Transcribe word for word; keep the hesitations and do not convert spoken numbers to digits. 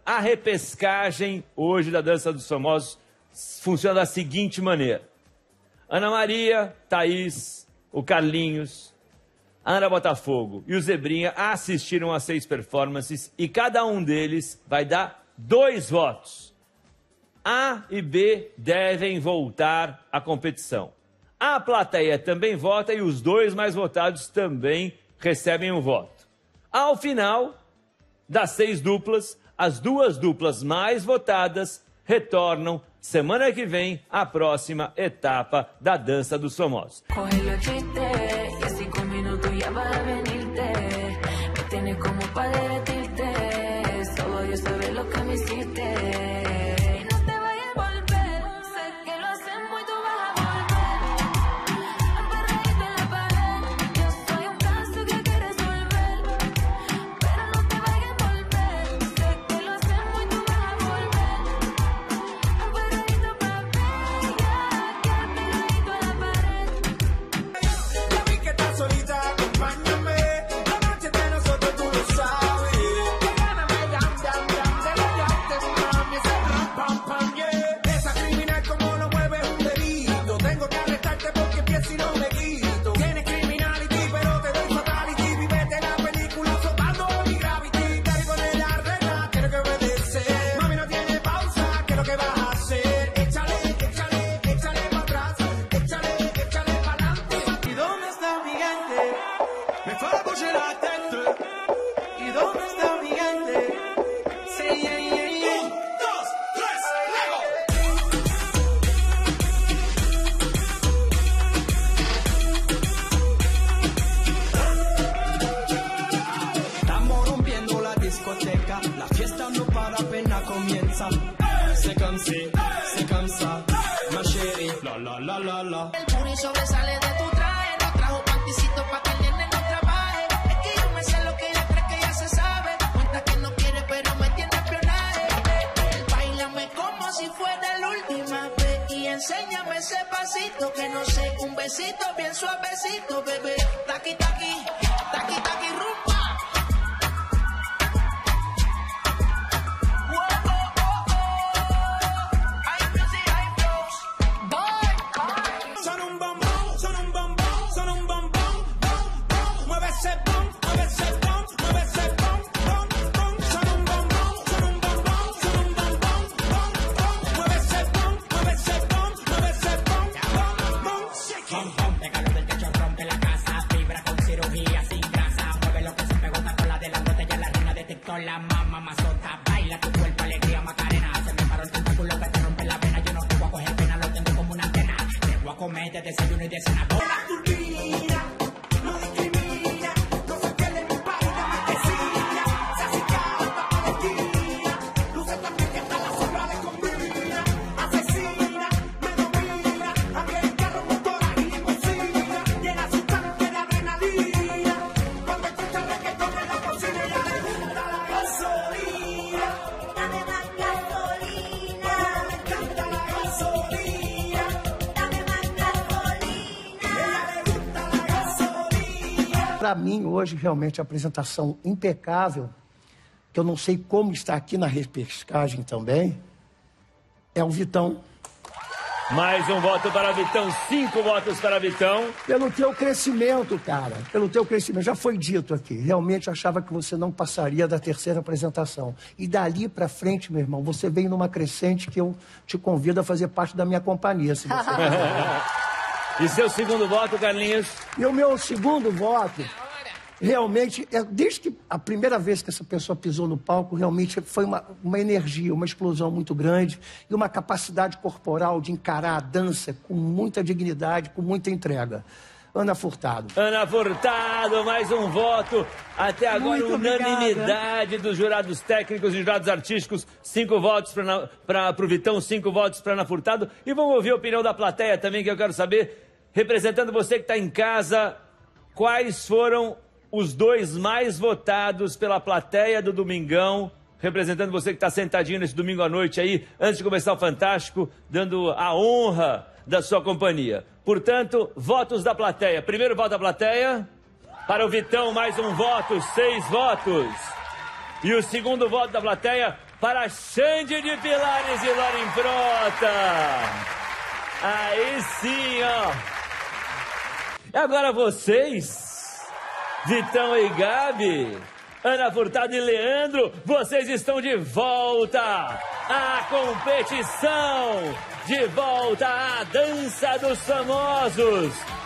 A repescagem hoje da Dança dos Famosos funciona da seguinte maneira. Ana Maria, Thaís, o Carlinhos, a Ana Botafogo e o Zebrinha assistiram a seis performances e cada um deles vai dar dois votos. A e B devem voltar à competição. A plateia também vota e os dois mais votados também recebem um voto. Ao final das seis duplas, as duas duplas mais votadas retornam semana que vem à próxima etapa da Dança dos Famosos. El puri sobresale de tu traje, no trajo panticito pa' que el nene no trabaje. Es que yo me sé lo que ella cree que ya se sabe. Cuenta que no quiere pero me tiene espionaje. Báilame como si fuera la última vez y enséñame ese pasito que no sé, un besito bien suavecito, bebé. Taqui taqui, taqui taqui rumba. La mamá mazota, baila tu cuerpo, alegría, Macarena. Se me paró el tentáculo que te rompe la vena. Yo no te voy a coger pena, lo tengo como una antena. Te voy a comer de desayuno y de cena. La turbina no discrimina, no se pierde en mi país de marquesina. Se acicata para la esquina, luce también que hasta la sombra le combina. Asesina, me domina, abre el carro, motora y limusina. Llena su tanque de adrenalina, cuando escucha el reggaetón en la cocina ya le gusta la gasolina. Dame más gasolina, me encanta la gasolina. Dame más gasolina, ella le gusta la gasolina. Para mim, hoje, realmente, a apresentação impecável, que eu não sei como está aqui na repescagem também, é o Vitão. Mais um voto para Vitão, cinco votos para Vitão. Pelo teu crescimento, cara, pelo teu crescimento. Já foi dito aqui, realmente achava que você não passaria da terceira apresentação. E dali pra frente, meu irmão, você vem numa crescente que eu te convido a fazer parte da minha companhia, se você quiser. E seu segundo voto, Carlinhos? E o meu segundo voto, realmente, é, desde que a primeira vez que essa pessoa pisou no palco, realmente foi uma, uma energia, uma explosão muito grande e uma capacidade corporal de encarar a dança com muita dignidade, com muita entrega. Ana Furtado. Ana Furtado, mais um voto. Até agora, Muito unanimidade dos jurados técnicos e jurados artísticos. Cinco votos para o Vitão, cinco votos para Ana Furtado. E vamos ouvir a opinião da plateia também, que eu quero saber. Representando você que está em casa, quais foram os dois mais votados pela plateia do Domingão? Representando você que está sentadinho nesse domingo à noite aí, antes de começar o Fantástico, dando a honra da sua companhia. Portanto, votos da plateia. Primeiro voto da plateia, para o Vitão, mais um voto, seis votos. E o segundo voto da plateia, para Xande de Pilares e Loren Frota. Aí sim, ó. E agora vocês, Vitão e Gabi, Ana Furtado e Leandro, vocês estão de volta à competição, de volta à dança dos famosos.